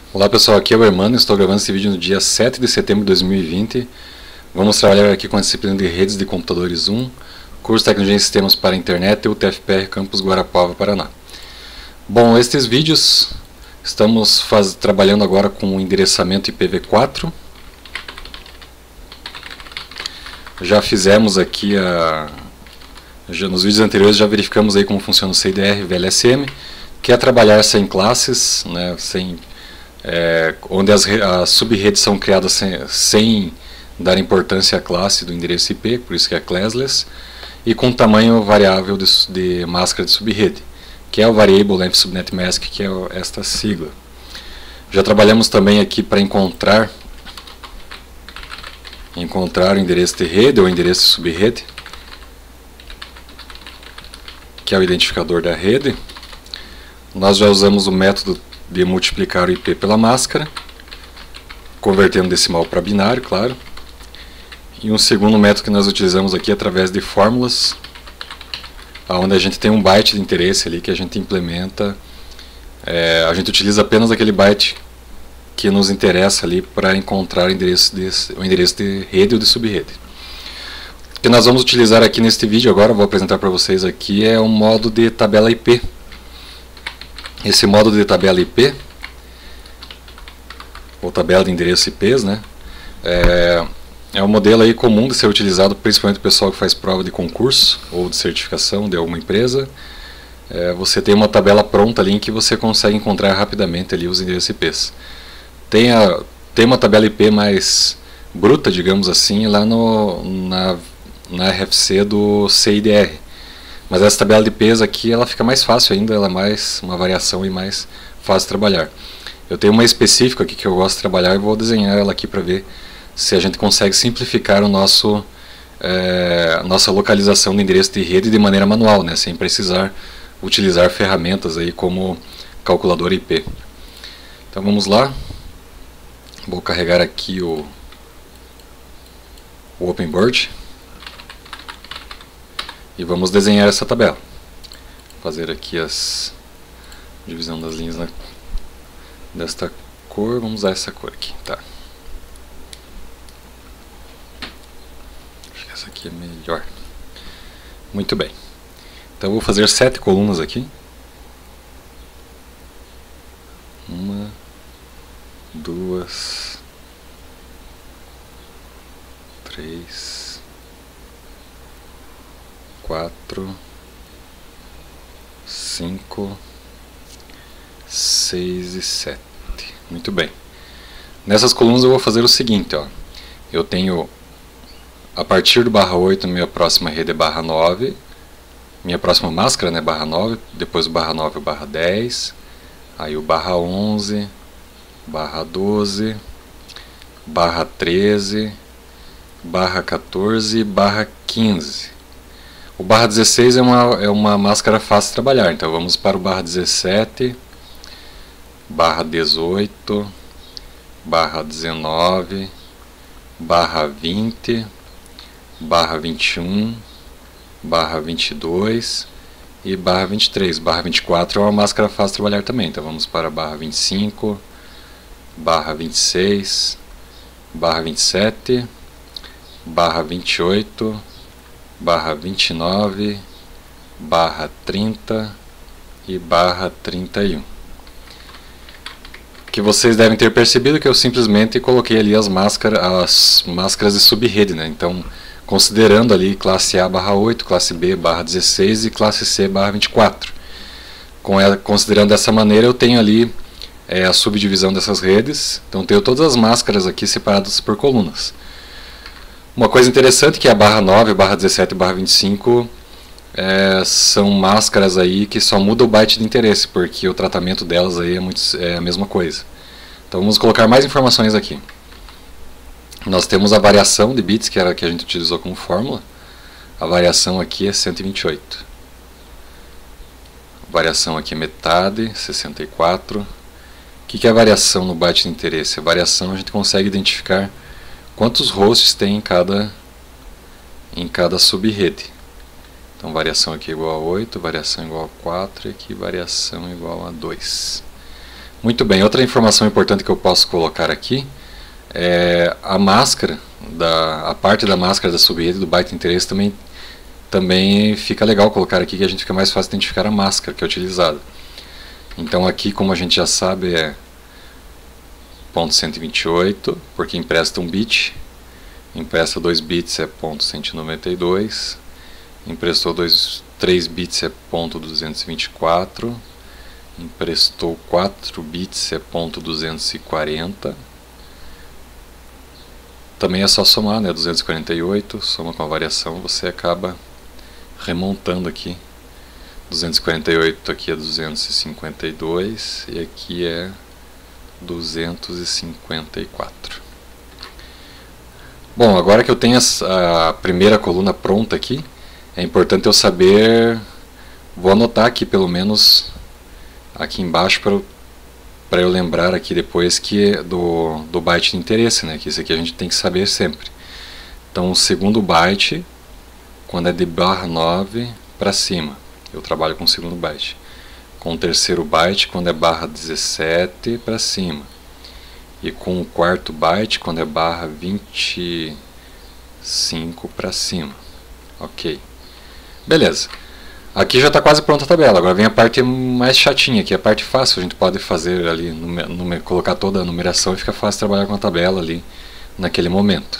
Olá pessoal, aqui é o Hermano, estou gravando esse vídeo no dia 7 de setembro de 2020. Vamos trabalhar aqui com a disciplina de Redes de Computadores 1, curso de Tecnologia em Sistemas para a Internet e UTFPR Campus Guarapuava, Paraná. Bom, estes vídeos estamos trabalhando agora com o endereçamento IPv4. Já fizemos aqui, nos vídeos anteriores já verificamos aí como funciona o CIDR e VLSM, que é trabalhar sem classes, né, onde as sub-redes são criadas sem dar importância à classe do endereço IP, por isso que é classless, e com tamanho variável de máscara de sub-rede, que é o Variable Length Subnet Mask, que é esta sigla. Já trabalhamos também aqui para encontrar o endereço de rede ou endereço de sub-rede, que é o identificador da rede. Nós já usamos o método de multiplicar o IP pela máscara, convertendo decimal para binário, claro. E um segundo método que nós utilizamos aqui é através de fórmulas, onde a gente tem um byte de interesse ali que a gente implementa. A gente utiliza apenas aquele byte que nos interessa ali para encontrar o endereço de rede ou de sub-rede. O que nós vamos utilizar aqui neste vídeo agora, vou apresentar para vocês aqui, é um modo de tabela IP. Esse modo de tabela IP, ou tabela de endereço IPs, né, é um modelo aí comum de ser utilizado principalmente o pessoal que faz prova de concurso ou de certificação de alguma empresa. Você tem uma tabela pronta ali em que você consegue encontrar rapidamente ali os endereços IPs. Tem uma tabela IP mais bruta, digamos assim, lá na RFC do CIDR. Mas essa tabela de IPs aqui ela fica mais fácil ainda, ela é mais uma variação e mais fácil de trabalhar. Eu tenho uma específica aqui que eu gosto de trabalhar e vou desenhar ela aqui para ver se a gente consegue simplificar nossa localização do endereço de rede de maneira manual, né, sem precisar utilizar ferramentas aí como calculador IP. Então vamos lá. Vou carregar aqui o OpenBoard e vamos desenhar essa tabela. Fazer aqui as divisão das linhas desta cor. Vamos usar essa cor aqui, tá? Acho que essa aqui é melhor. Muito bem. Então eu vou fazer 7 colunas aqui. 1, 2, 3, 4, 5, 6 e 7. Muito bem. Nessas colunas eu vou fazer o seguinte, ó. Eu tenho a partir do barra 8, minha próxima rede é barra 9. Minha próxima máscara, né, barra 9. Depois do barra 9 o barra 10. Aí o barra 11, barra 12, barra 13, barra 14 e barra 15. O barra 16 é uma máscara fácil de trabalhar, então vamos para o barra 17, barra 18, barra 19, barra 20, barra 21, barra 22 e barra 23. Barra 24 é uma máscara fácil de trabalhar também, então vamos para a barra 25, barra 26, barra 27, barra 28, barra 29, barra 30 e barra 31. Que vocês devem ter percebido que eu simplesmente coloquei ali as máscaras de sub-rede, né? Então, considerando ali classe A barra 8, classe B barra 16 e classe C barra 24. Considerando dessa maneira, eu tenho ali a subdivisão dessas redes. Então, tenho todas as máscaras aqui separadas por colunas. Uma coisa interessante é que a barra 9, barra 17 e barra 25 são máscaras aí que só muda o byte de interesse, porque o tratamento delas aí é a mesma coisa. Então vamos colocar mais informações aqui. Nós temos a variação de bits, que era a que a gente utilizou como fórmula. A variação aqui é 128. A variação aqui é metade, 64. O que é a variação no byte de interesse? A variação a gente consegue identificar quantos hosts tem em cada sub-rede. Então variação aqui é igual a 8, variação igual a 4 e aqui variação igual a 2. Muito bem, outra informação importante que eu posso colocar aqui é a máscara, a parte da máscara da subrede do byte de interesse também fica legal colocar aqui, que a gente fica mais fácil identificar a máscara que é utilizada. Então aqui, como a gente já sabe, é ponto 128, porque empresta um bit, empresta 2 bits é ponto 192, emprestou 3 bits é ponto 224, emprestou 4 bits é ponto 240, também é só somar, né, 248, soma com a variação, você acaba remontando aqui, 248 aqui é 252 e aqui é 254. Bom, agora que eu tenho a primeira coluna pronta aqui, é importante eu saber, vou anotar aqui pelo menos aqui embaixo para eu lembrar aqui depois que é do byte de interesse, né? Que isso aqui a gente tem que saber sempre. Então o segundo byte, quando é de barra 9 para cima, eu trabalho com o segundo byte. Com o terceiro byte, quando é barra 17 para cima. E com o quarto byte, quando é barra 25 para cima. Ok. Beleza. Aqui já está quase pronta a tabela. Agora vem a parte mais chatinha, que é a parte fácil. A gente pode fazer ali, colocar toda a numeração e fica fácil trabalhar com a tabela ali naquele momento.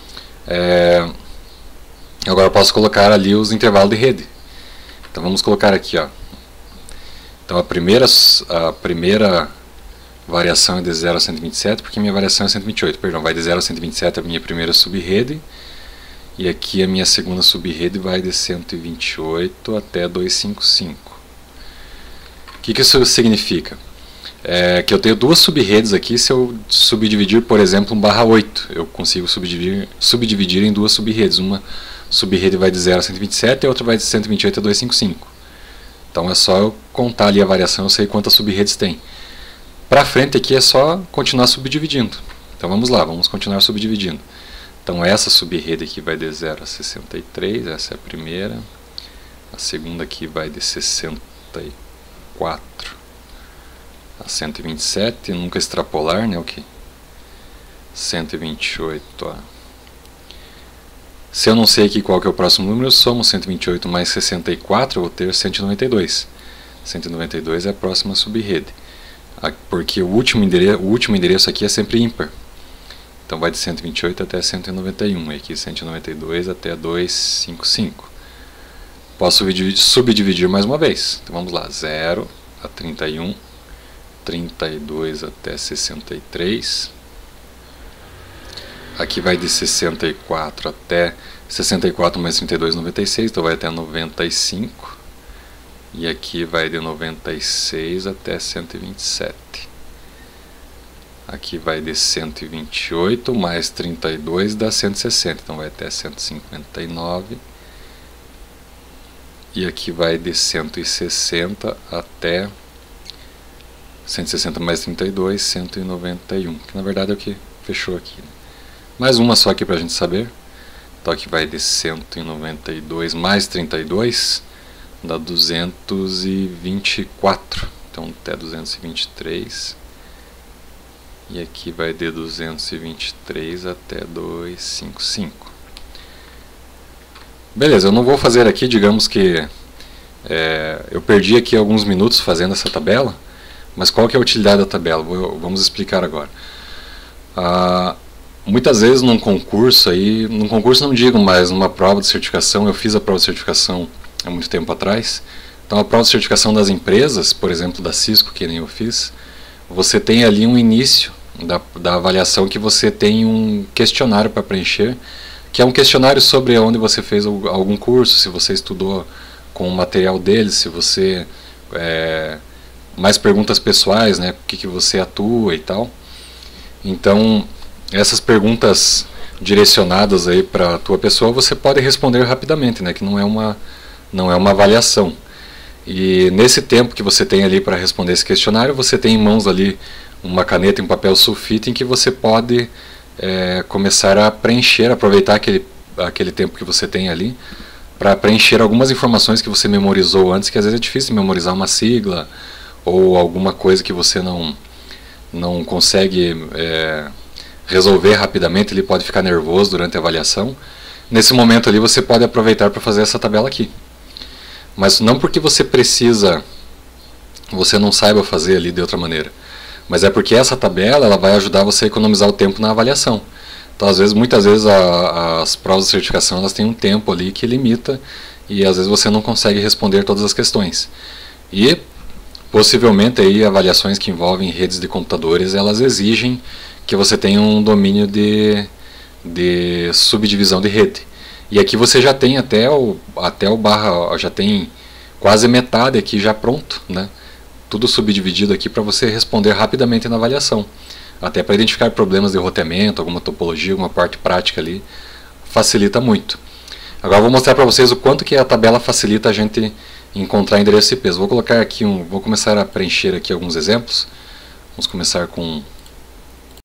Agora eu posso colocar ali os intervalos de rede. Então vamos colocar aqui, ó. Então a primeira variação é de 0 a 127, porque minha variação é 128, perdão, vai de 0 a 127 a minha primeira subrede, e aqui a minha segunda subrede vai de 128 até 255. O que isso significa? Que eu tenho duas subredes aqui. Se eu subdividir, por exemplo, 1/8, eu consigo subdividir em duas subredes. Uma subrede vai de 0 a 127 e a outra vai de 128 a 255. Então é só eu contar ali a variação, eu sei quantas subredes tem. Para frente aqui é só continuar subdividindo. Então vamos lá, vamos continuar subdividindo. Então essa subrede aqui vai de 0 a 63, essa é a primeira. A segunda aqui vai de 64 a 127, nunca extrapolar, né, o que? 128 a... Se eu não sei aqui qual que é o próximo número, eu somo 128 mais 64, eu vou ter 192. 192 é a próxima subrede. Porque o último endereço aqui é sempre ímpar. Então vai de 128 até 191, e aqui 192 até 255. Posso subdividir mais uma vez. Então vamos lá, 0 a 31, 32 até 63. Aqui vai de 64 até 64 mais 32, 96, então vai até 95. E aqui vai de 96 até 127. Aqui vai de 128 mais 32 dá 160, então vai até 159. E aqui vai de 160 até 160 mais 32, 191, que na verdade é o que fechou aqui, né? Mais uma só aqui para a gente saber. Então aqui vai de 192 mais 32 dá 224, então até 223. E aqui vai de 223 até 255. Beleza, eu não vou fazer aqui, digamos que eu perdi aqui alguns minutos fazendo essa tabela, mas qual que é a utilidade da tabela? Vamos explicar agora. Muitas vezes num concurso não digo, mas numa prova de certificação, eu fiz a prova de certificação há muito tempo atrás. Então a prova de certificação das empresas, por exemplo da Cisco, que nem eu fiz, você tem ali um início da avaliação, que você tem um questionário para preencher, que é um questionário sobre onde você fez algum curso, se você estudou com o material deles, se você... mais perguntas pessoais, né, por que você atua e tal. Então, essas perguntas direcionadas aí para a tua pessoa, você pode responder rapidamente, né, que não é uma avaliação. E nesse tempo que você tem ali para responder esse questionário, você tem em mãos ali uma caneta e um papel sulfite em que você pode começar a preencher, aproveitar aquele tempo que você tem ali para preencher algumas informações que você memorizou antes, que às vezes é difícil memorizar uma sigla ou alguma coisa que você não consegue resolver rapidamente, ele pode ficar nervoso durante a avaliação. Nesse momento ali você pode aproveitar para fazer essa tabela aqui. Mas não porque você não saiba fazer ali de outra maneira, mas é porque essa tabela ela vai ajudar você a economizar o tempo na avaliação. Então, muitas vezes as provas de certificação elas têm um tempo ali que limita e às vezes você não consegue responder todas as questões. E possivelmente aí avaliações que envolvem redes de computadores, elas exigem que você tenha um domínio de subdivisão de rede. E aqui você já tem até o barra, já tem quase metade aqui já pronto, né? Tudo subdividido aqui para você responder rapidamente na avaliação. Até para identificar problemas de roteamento, alguma topologia, alguma parte prática ali, facilita muito. Agora eu vou mostrar para vocês o quanto que a tabela facilita a gente encontrar endereços IPs. Vou colocar aqui vou começar a preencher aqui alguns exemplos. Vamos começar com